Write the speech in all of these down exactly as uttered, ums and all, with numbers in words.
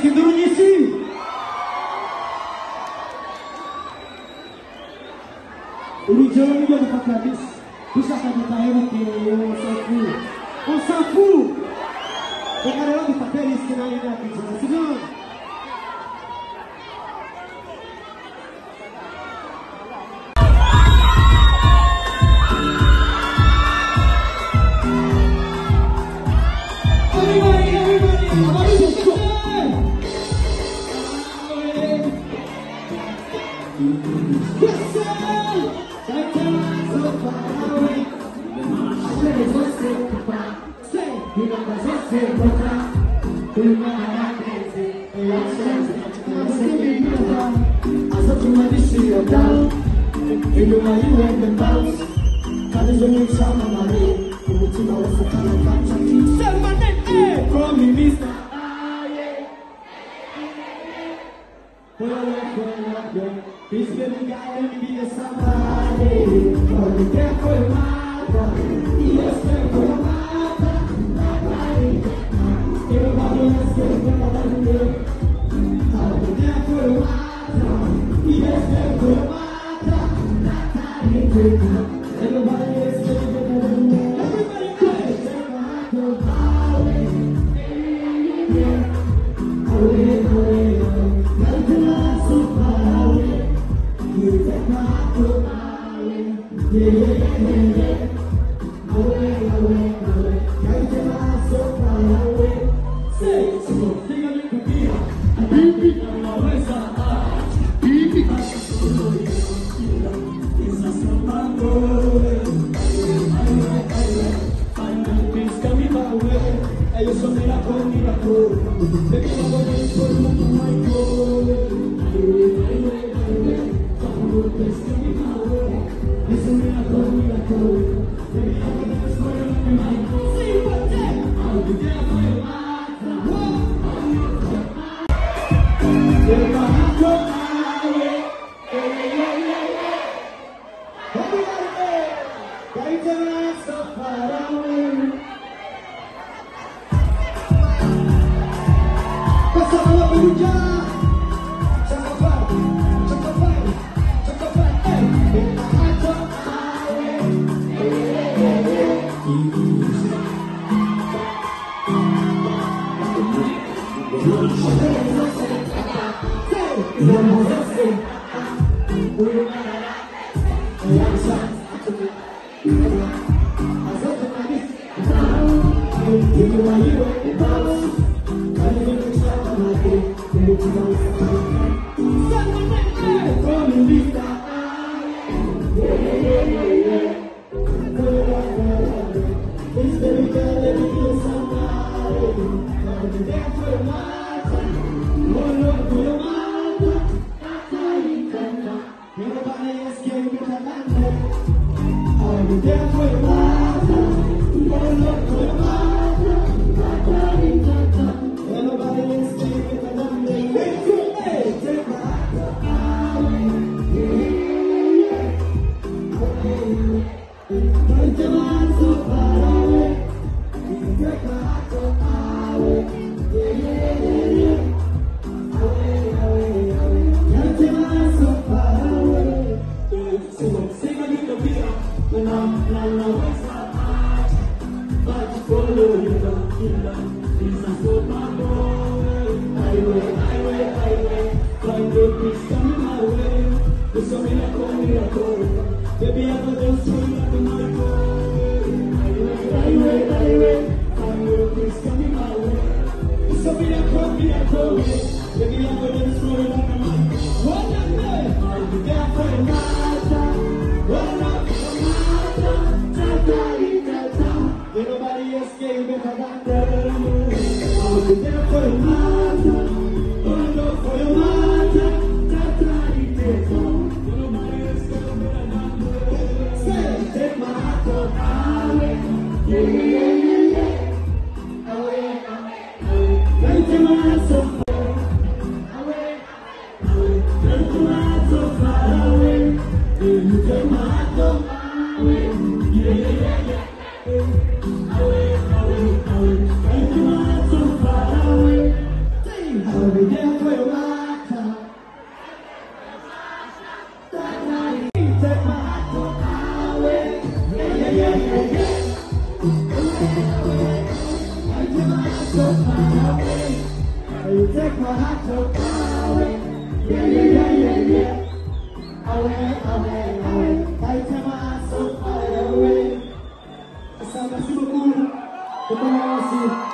cenderung isi. Ini jalan juga bukan habis. Bisa kami tahu ke Osafu. Osafu. Dengan orang di pakai istilah ini aku jalan senang. Away, away, away, away. You take my heart so far away. Yeah, yeah, yeah, yeah, yeah. Away, away, away. I take my heart so far away. Ça, merci beaucoup. Et bon, merci.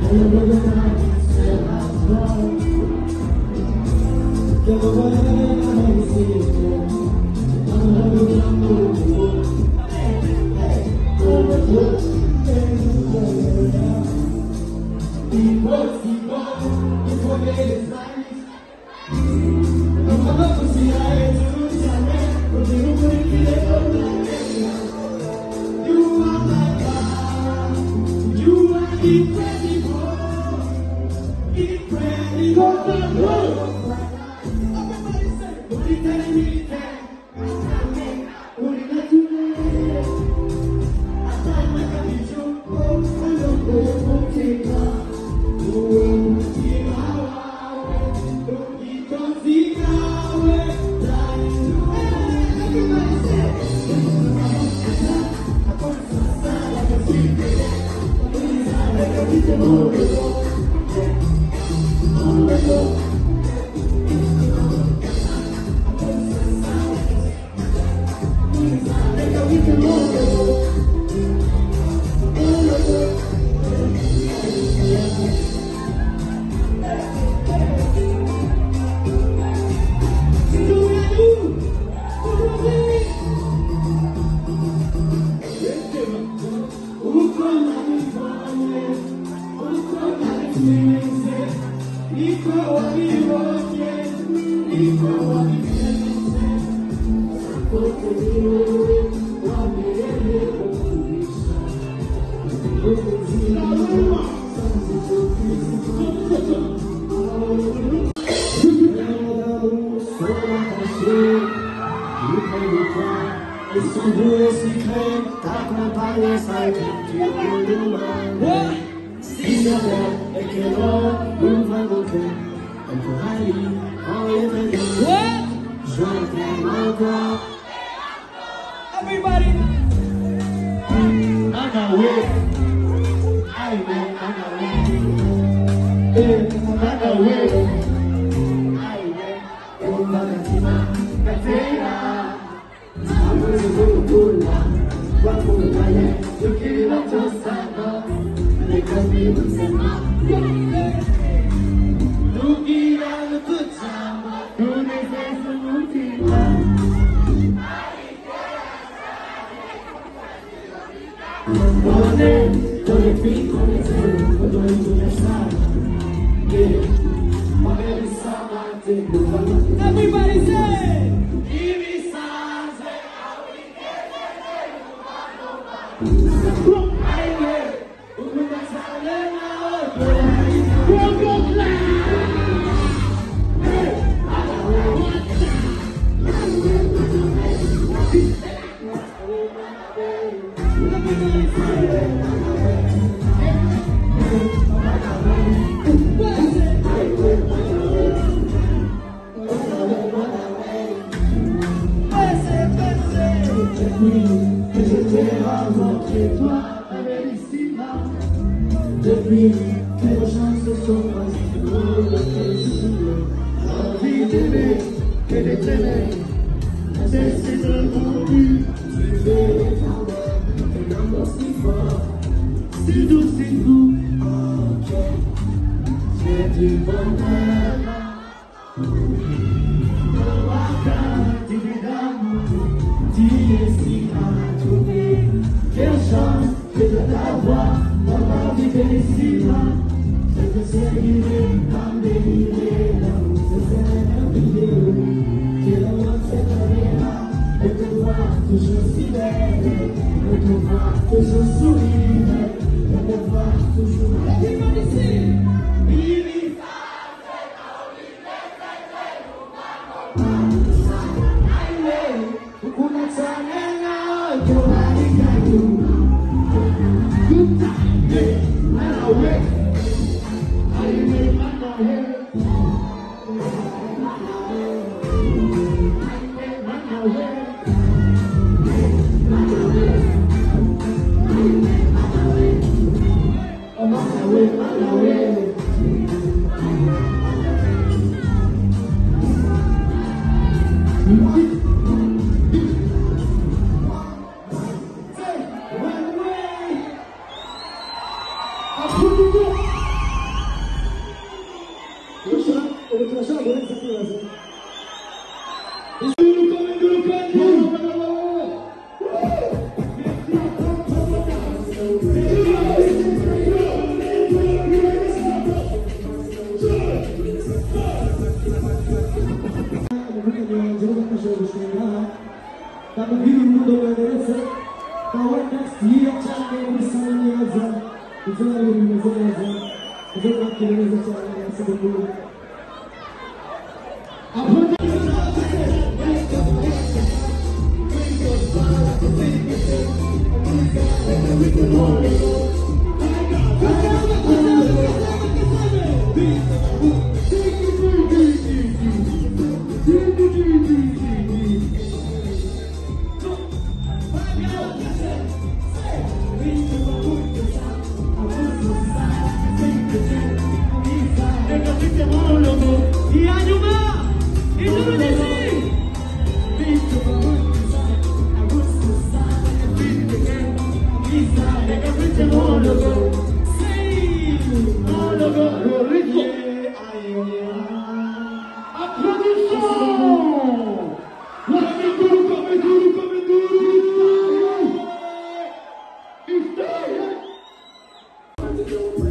Que Everybody say, Depuis que vos chances sont possibles, l'envie d'aimer et de t'aimer, cesser de m'ennuyer, tu es tendeur, un amour si fort, si doux, si doux, ok, c'est du bonheur. Le waka, tu es d'amour, tu es si à trouver, quelle chance que de t'avoir. On va vivre ici, je te servirai comme des milliers d'amour, c'est merveilleux. Que le monde s'éveillera, de te voir toujours si belle, de te voir toujours sourire, de te voir toujours. Everybody ici. Vivi Deixa eu, eu vou te achar agora, essa criança. Krishna. Tapi gini mudah berasa. Kawan next year channel bersama Niaza. Itu lagi Niaza Niaza. Itu nak kira Niaza channel yang sebelum. Apa? Come